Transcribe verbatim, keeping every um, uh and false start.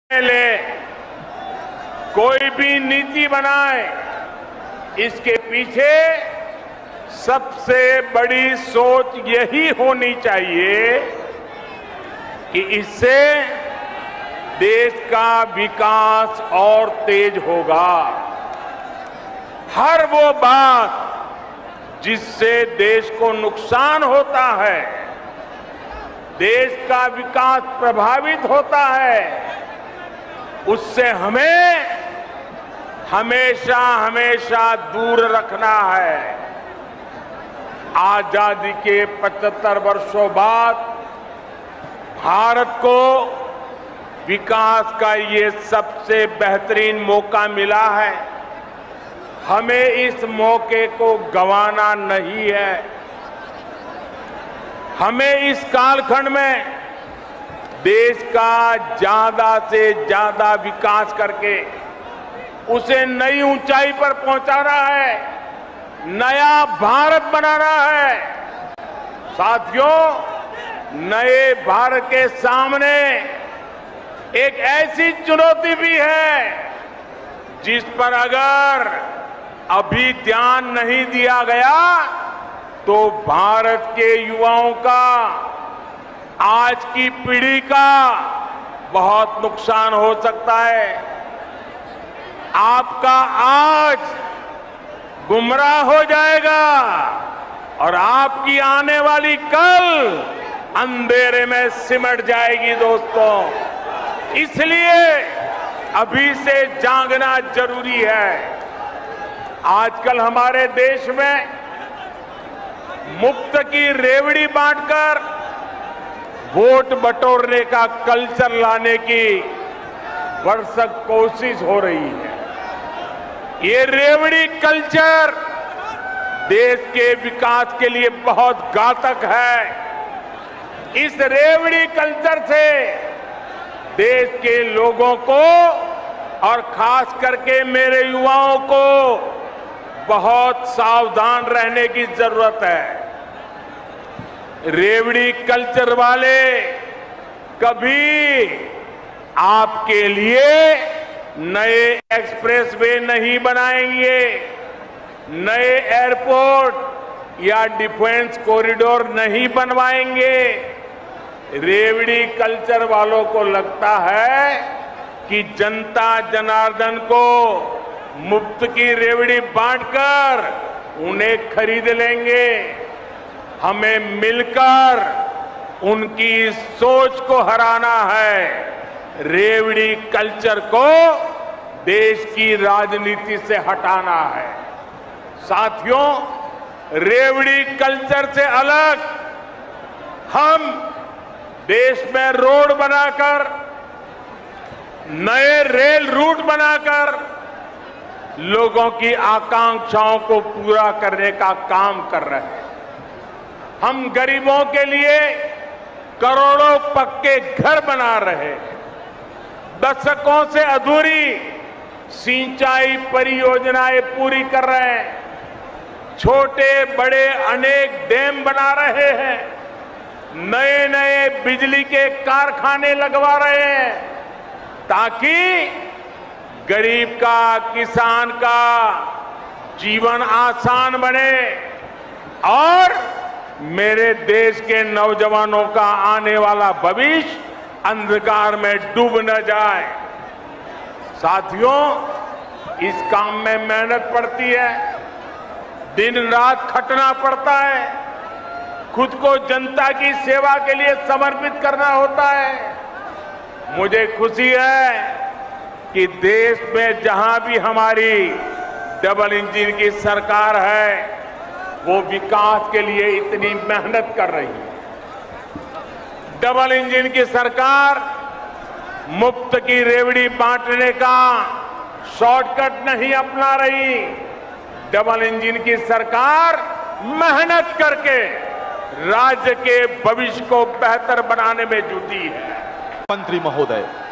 ले, कोई भी नीति बनाए, इसके पीछे सबसे बड़ी सोच यही होनी चाहिए कि इससे देश का विकास और तेज होगा। हर वो बात जिससे देश को नुकसान होता है, देश का विकास प्रभावित होता है, उससे हमें हमेशा हमेशा दूर रखना है। आजादी के पचहत्तर वर्षों बाद भारत को विकास का ये सबसे बेहतरीन मौका मिला है। हमें इस मौके को गंवाना नहीं है। हमें इस कालखंड में देश का ज्यादा से ज्यादा विकास करके उसे नई ऊंचाई पर पहुंचाना है, नया भारत बनाना है। साथियों, नए भारत के सामने एक ऐसी चुनौती भी है जिस पर अगर अभी ध्यान नहीं दिया गया तो भारत के युवाओं का, आज की पीढ़ी का बहुत नुकसान हो सकता है। आपका आज गुमराह हो जाएगा और आपकी आने वाली कल अंधेरे में सिमट जाएगी। दोस्तों, इसलिए अभी से जागना जरूरी है। आजकल हमारे देश में मुफ्त की रेवड़ी बांटकर वोट बटोरने का कल्चर लाने की भरसक कोशिश हो रही है। ये रेवड़ी कल्चर देश के विकास के लिए बहुत घातक है। इस रेवड़ी कल्चर से देश के लोगों को और खास करके मेरे युवाओं को बहुत सावधान रहने की जरूरत है। रेवड़ी कल्चर वाले कभी आपके लिए नए एक्सप्रेसवे नहीं बनाएंगे, नए एयरपोर्ट या डिफेंस कॉरिडोर नहीं बनवाएंगे। रेवड़ी कल्चर वालों को लगता है कि जनता जनार्दन को मुफ्त की रेवड़ी बांटकर उन्हें खरीद लेंगे। हमें मिलकर उनकी सोच को हराना है। रेवड़ी कल्चर को देश की राजनीति से हटाना है। साथियों, रेवड़ी कल्चर से अलग हम देश में रोड बनाकर, नए रेल रूट बनाकर लोगों की आकांक्षाओं को पूरा करने का काम कर रहे हैं। हम गरीबों के लिए करोड़ों पक्के घर बना रहे हैं। दशकों से अधूरी सिंचाई परियोजनाएं पूरी कर रहे हैं। छोटे बड़े अनेक डैम बना रहे हैं। नए नए बिजली के कारखाने लगवा रहे हैं ताकि गरीब का, किसान का जीवन आसान बने और मेरे देश के नौजवानों का आने वाला भविष्य अंधकार में डूब न जाए। साथियों, इस काम में मेहनत पड़ती है, दिन रात खटना पड़ता है, खुद को जनता की सेवा के लिए समर्पित करना होता है। मुझे खुशी है कि देश में जहां भी हमारी डबल इंजन की सरकार है, वो विकास के लिए इतनी मेहनत कर रही है। डबल इंजन की सरकार मुफ्त की रेवड़ी बांटने का शॉर्टकट नहीं अपना रही। डबल इंजन की सरकार मेहनत करके राज्य के भविष्य को बेहतर बनाने में जुटी है। मंत्री महोदय,